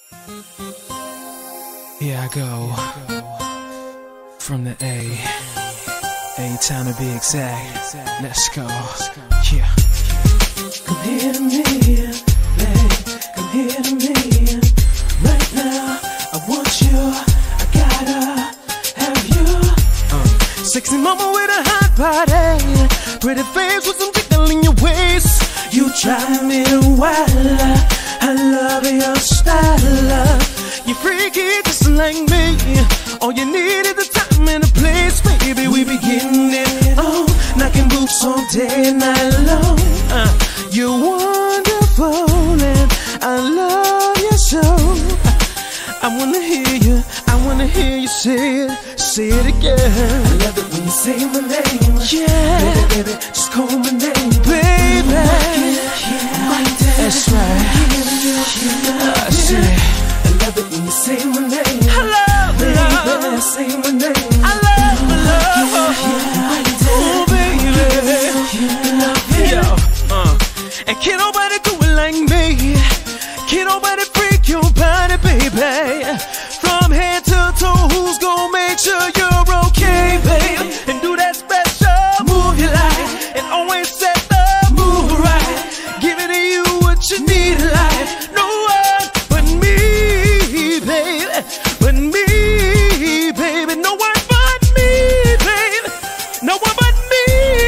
Here I go, from the A-town to be exact. Let's go, yeah. Come here to me, babe, come here to me. Right now, I want you, I gotta have you. Sexy mama with a hot body, pretty face with some tickle in your waist. You drive me wild, I love your style. You freaky just like me. All you need is the time and the place, baby. We be getting it on, knocking boots all day and night long. You're wonderful and I love you so. I wanna hear you say it again. I love it when you say my name. Yeah, baby, just call my name, baby. That's right. I say. I love it when you say my name. I love it, baby, say my name. I love oh, baby. Yo, and can't nobody do it like me. Can't nobody freak your body, baby. From head to toe, who's gonna make sure you're okay, babe? And do that special move you like, and always set the move right. Giving to you what you need in life. No one but me, baby. But me, baby. No one but me, baby. No one but me,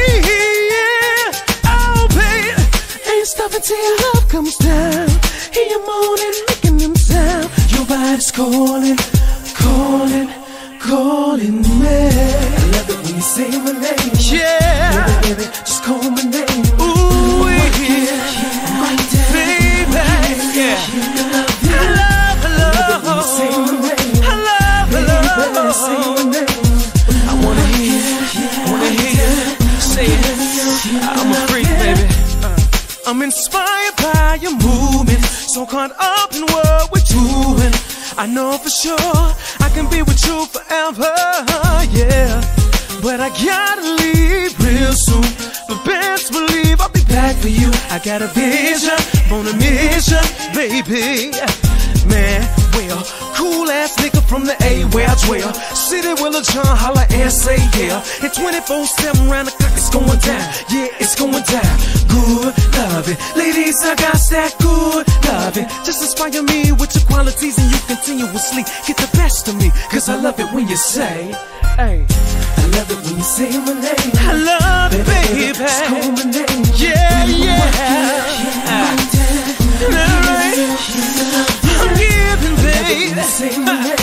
yeah. Oh, baby. Ain't stopping till your love comes down. Hear you moaning, making them sound. Your body's calling, calling, calling me. I love it when you say my name. Yeah, baby, baby, just call my name. Ooh, yeah, baby, yeah. I love when you say my name. I love say my name. I wanna hear you say it. I'm a freak, baby. I'm inspired by your movement, so caught up in what we're doing. I know for sure I can be with you forever, yeah. But I gotta leave real soon. But best believe I'll be back for you. I got a vision, on a mission, baby. Man, well, cool ass nigga from the A where I dwell. City Willa John, holla and say yeah. And 24/7 round the clock it's going down. Yeah, it's going down. Good loving, ladies, I got that good loving. Just inspire me with your qualities and you continuously get the best of me. Cause I love it when you say, hey. I love it when you say my name. I love it, baby. Just call my name. Yeah, yeah. Alright. I'm giving, baby.